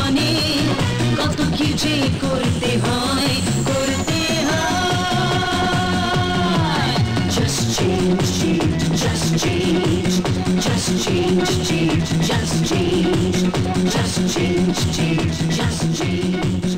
জানে কত কি যে করতে হয় করতে হয় just change just change just change just change just change just change